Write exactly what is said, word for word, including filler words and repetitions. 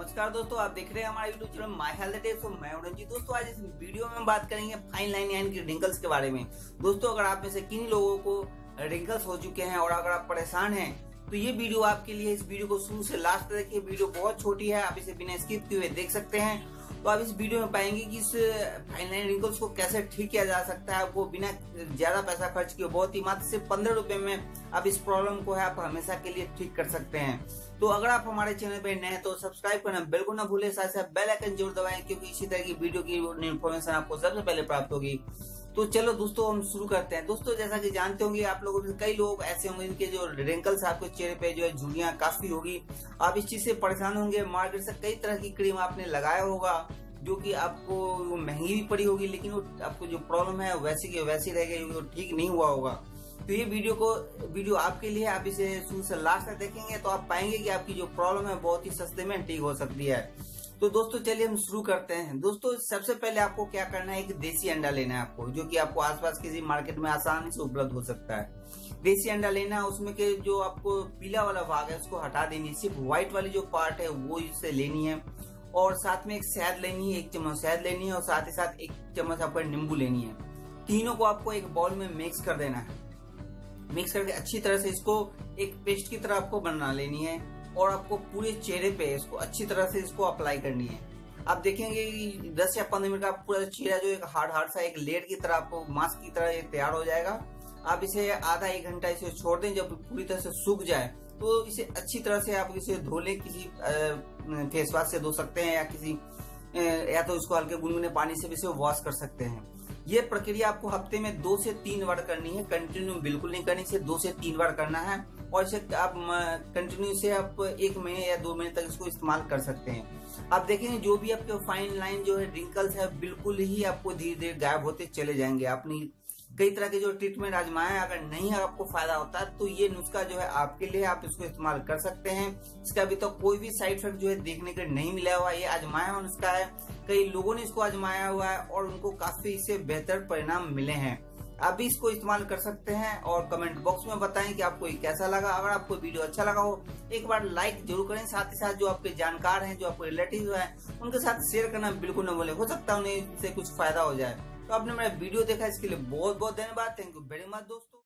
नमस्कार दोस्तों, आप देख रहे हैं हमारे YouTube channel my health tips. मैं हूं रंजीत। दोस्तों आज इस वीडियो में हम बात करेंगे फाइन लाइन यानी कि रिंकल्स के बारे में। दोस्तों अगर आप में से किन्हीं लोगों को रिंकल्स हो चुके हैं और अगर आप परेशान हैं तो ये वीडियो आपके लिए। इस वीडियो को शुरू से लास्ट तक देखिए। वीडियो बहुत छोटी है, आप इसे बिना स्किप किए हुए देख सकते हैं। तो आप इस वीडियो में पाएंगे कि इस फाइन लाइन रिंकल्स को कैसे ठीक किया जा सकता है, वो बिना ज्यादा पैसा खर्च किए बहुत ही मात्र सिर्फ पंद्रह रुपए में आप इस प्रॉब्लम को है आप हमेशा के लिए ठीक कर सकते हैं। तो अगर आप हमारे चैनल पे नए हैं तो सब्सक्राइब करना बिल्कुल ना भूलें, साथ साथ बेल आइकन जरूर दबाएं क्योंकि इसी तरह की वीडियो की इन्फॉर्मेशन आपको सबसे पहले प्राप्त होगी। तो चलो दोस्तों हम शुरू करते हैं। दोस्तों जैसा कि जानते होंगे आप लोगों में कई लोग ऐसे होंगे जिनके जो रिंकल्स आपके चेहरे पे जो है झुर्रियां काफी होगी, आप इस चीज से परेशान होंगे। मार्केट से कई तरह की क्रीम आपने लगाया होगा जो कि आपको वो महंगी भी पड़ी होगी, लेकिन वो आपको जो प्रॉब्लम है वैसी की वैसी रह गई, वो ठीक नहीं हुआ होगा। तो ये वीडियो को वीडियो आपके लिए, आप इसे शुरू से लास्ट तक देखेंगे तो आप पाएंगे कि आपकी जो प्रॉब्लम है बहुत ही सस्ते में ठीक हो सकती है। तो दोस्तों चलिए हम शुरू करते हैं। दोस्तों सबसे पहले आपको क्या करना है, एक देसी अंडा लेना है आपको, जो कि आपको आसपास किसी मार्केट में आसानी से उपलब्ध हो सकता है। देसी अंडा लेना है, उसमें के जो आपको पीला वाला भाग है उसको हटा देनी है, सिर्फ व्हाइट वाली जो पार्ट है वो इससे लेनी है। और साथ में एक शहद लेनी है, एक चम्मच शहद लेनी है और साथ ही साथ एक चम्मच आपको नींबू लेनी है। तीनों को आपको एक बाउल में मिक्स कर देना है। मिक्स करके अच्छी तरह से इसको एक पेस्ट की तरह आपको बना लेनी है और आपको पूरे चेहरे पे इसको अच्छी तरह से इसको अप्लाई करनी है। आप देखेंगे कि दस या पंद्रह मिनट का पूरा चेहरा जो एक हार्ड हार्ड सा एक लेयर की तरह आपको मास्क की तरह तैयार हो जाएगा। आप इसे आधा एक घंटा इसे छोड़ दें, जब पूरी तरह से सूख जाए तो इसे अच्छी तरह से आप इसे धो लें। किसी फेस वॉश से धो सकते हैं या किसी या तो इसको हल्के गुनगुने पानी से भी इसे वॉश कर सकते हैं। ये प्रक्रिया आपको हफ्ते में दो से तीन बार करनी है, कंटिन्यू बिल्कुल नहीं करनी, इसे दो से तीन बार करना है। और इसे आप कंटिन्यू से आप एक महीने या दो महीने तक इसको इस्तेमाल कर सकते हैं। आप देखेंगे जो भी आपके फाइन लाइन जो है रिंकल्स है बिल्कुल ही आपको धीरे धीरे गायब होते चले जाएंगे। आपने कई तरह के जो ट्रीटमेंट आजमाए, अगर नहीं आपको फायदा होता तो ये नुस्खा जो है आपके लिए, आप इसको इस्तेमाल कर सकते हैं। इसका अभी तक तो कोई भी साइड इफेक्ट जो है देखने को नहीं मिला हुआ, ये आजमाया हुआ नुस्खा है। कई लोगों ने इसको आजमाया हुआ है और उनको काफी इससे बेहतर परिणाम मिले हैं। आप भी इसको इस्तेमाल कर सकते हैं और कमेंट बॉक्स में बताएं कि आपको ये कैसा लगा। अगर आपको वीडियो अच्छा लगा हो एक बार लाइक जरूर करें, साथ ही साथ जो आपके जानकार हैं, जो आपके रिलेटिव हैं, उनके साथ शेयर करना बिल्कुल न भूलें। हो सकता है उन्हें इससे कुछ फायदा हो जाए। तो आपने मेरा वीडियो देखा इसके लिए बहुत बहुत धन्यवाद। थैंक यू वेरी मच दोस्तों।